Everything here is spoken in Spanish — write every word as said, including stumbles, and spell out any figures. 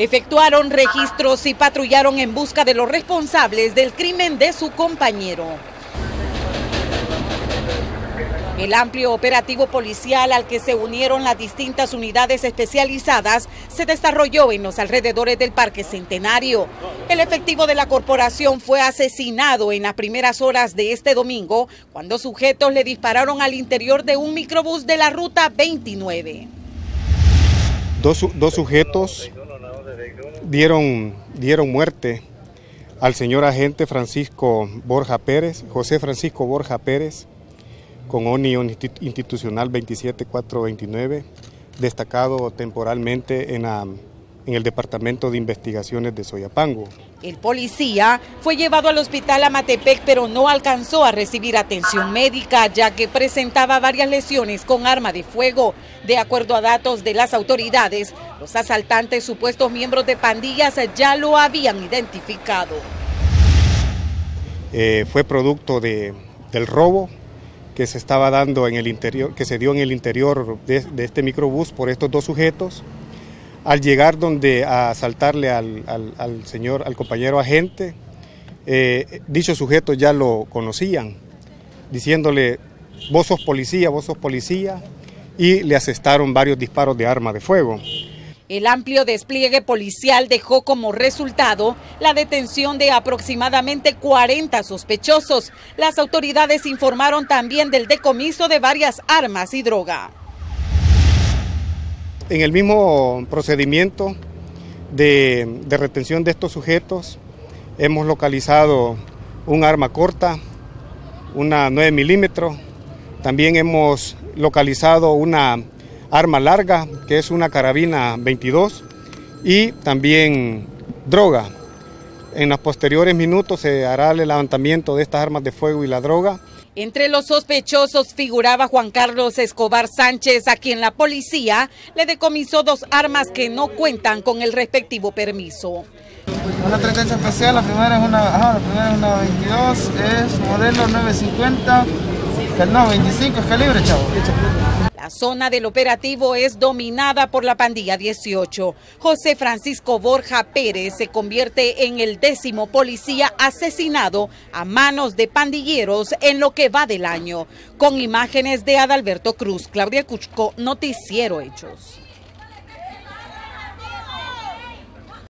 efectuaron registros y patrullaron en busca de los responsables del crimen de su compañero. El amplio operativo policial al que se unieron las distintas unidades especializadas se desarrolló en los alrededores del Parque Centenario. El efectivo de la corporación fue asesinado en las primeras horas de este domingo cuando sujetos le dispararon al interior de un microbús de la ruta veintinueve. Dos, dos sujetos dieron, dieron muerte al señor agente Francisco Borja Pérez, José Francisco Borja Pérez, con O N I institucional veintisiete cuatrocientos veintinueve, destacado temporalmente en, la, en el Departamento de Investigaciones de Soyapango. El policía fue llevado al hospital Amatepec, pero no alcanzó a recibir atención médica, ya que presentaba varias lesiones con arma de fuego. De acuerdo a datos de las autoridades, los asaltantes, supuestos miembros de pandillas, ya lo habían identificado. Eh, fue producto de, del robo que se estaba dando en el interior, que se dio en el interior de, de este microbús por estos dos sujetos. Al llegar donde a asaltarle al, al, al señor, al compañero agente, eh, dichos sujetos ya lo conocían, diciéndole: vos sos policía, vos sos policía, y le asestaron varios disparos de arma de fuego. El amplio despliegue policial dejó como resultado la detención de aproximadamente cuarenta sospechosos. Las autoridades informaron también del decomiso de varias armas y droga. En el mismo procedimiento de, de retención de estos sujetos, hemos localizado un arma corta, una nueve milímetros, también hemos localizado una arma larga, que es una carabina veintidós, y también droga. En los posteriores minutos se hará el levantamiento de estas armas de fuego y la droga. Entre los sospechosos figuraba Juan Carlos Escobar Sánchez, a quien la policía le decomisó dos armas que no cuentan con el respectivo permiso. Una treinta especial, la primera es una, ajá, la primera es una veintidós, es modelo nueve cincuenta, no, veinticinco es calibre, chavo. La zona del operativo es dominada por la pandilla dieciocho. José Francisco Borja Pérez se convierte en el décimo policía asesinado a manos de pandilleros en lo que va del año. Con imágenes de Adalberto Cruz, Claudia Cuchco, Noticiero Hechos.